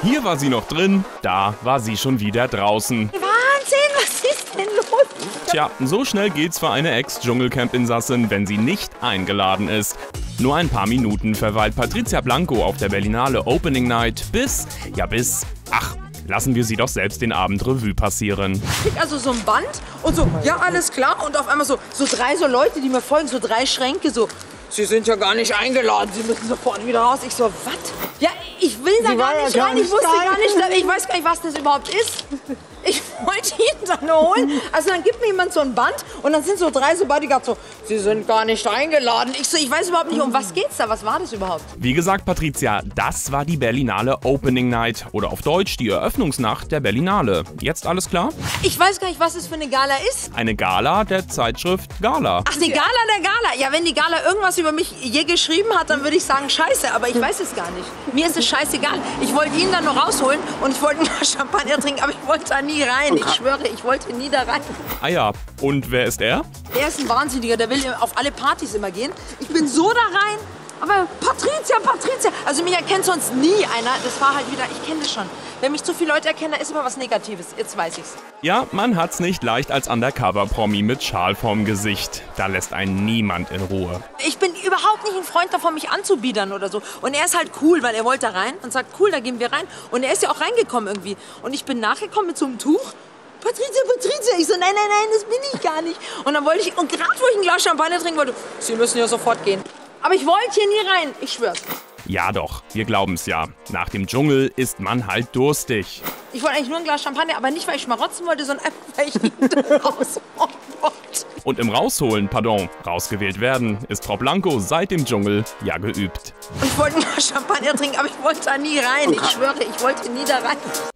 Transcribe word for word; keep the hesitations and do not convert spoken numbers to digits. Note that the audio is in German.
Hier war sie noch drin, da war sie schon wieder draußen. Wahnsinn, was ist denn los? Tja, so schnell geht's für eine Ex-Dschungelcamp-Insassin, wenn sie nicht eingeladen ist. Nur ein paar Minuten verweilt Patricia Blanco auf der Berlinale Opening Night bis, ja bis, ach, lassen wir sie doch selbst den Abend Revue passieren. Ich krieg also so ein Band und so, ja alles klar und auf einmal so, so drei so Leute, die mir folgen, so drei Schränke, so, Sie sind ja gar nicht eingeladen, Sie müssen sofort wieder raus. Ich so, was? Ja, ich will da Sie gar war ja nicht gar rein, ich nicht wusste da. gar nicht, ich weiß gar nicht, was das überhaupt ist. Ich wollte ihn dann holen. Also dann gibt mir jemand so ein Band und dann sind so drei so Bodyguards so, Sie sind gar nicht eingeladen. Ich so, ich weiß überhaupt nicht, um was geht's da, was war das überhaupt? Wie gesagt, Patricia, das war die Berlinale Opening Night oder auf Deutsch die Eröffnungsnacht der Berlinale. Jetzt alles klar? Ich weiß gar nicht, was es für eine Gala ist. Eine Gala der Zeitschrift Gala. Ach, die Gala der Gala. Ja, wenn die Gala irgendwas über mich je geschrieben hat, dann würde ich sagen, scheiße, aber ich weiß es gar nicht. Mir ist es scheißegal. Ich wollte ihn dann nur rausholen und ich wollte mal Champagner trinken, aber ich wollte da nie rein. Ich schwöre, ich wollte nie da rein. Ah ja, und wer ist er? Er ist ein Wahnsinniger, der will auf alle Partys immer gehen. Ich bin so da rein, aber Patricia, Patricia, also mich erkennt sonst nie einer. Das war halt wieder, ich kenne das schon. Wenn mich zu viele Leute erkennen, da ist immer was Negatives. Jetzt weiß ich's. Ja, man hat's nicht leicht als Undercover-Promi mit Schal vorm Gesicht. Da lässt einen niemand in Ruhe. Ich bin überhaupt nicht ein Freund davon, mich anzubiedern oder so. Und er ist halt cool, weil er wollte da rein und sagt, cool, da gehen wir rein. Und er ist ja auch reingekommen irgendwie. Und ich bin nachgekommen mit so einem Tuch. Patricia, Patricia. Ich so, nein, nein, nein, das bin ich gar nicht. Und dann wollte ich, und gerade wo ich ein Glas Champagner trinken wollte, Sie müssen ja sofort gehen. Aber ich wollte hier nie rein, ich schwör's. Ja doch, wir glauben's ja. Nach dem Dschungel ist man halt durstig. Ich wollte eigentlich nur ein Glas Champagner, aber nicht, weil ich schmarotzen wollte, sondern einfach, weil ich ihn rausholen wollte. Und im Rausholen, pardon, rausgewählt werden, ist Frau Blanco seit dem Dschungel ja geübt. Und ich wollte ein Glas Champagner trinken, aber ich wollte da nie rein. Ich schwöre, ich wollte nie da rein.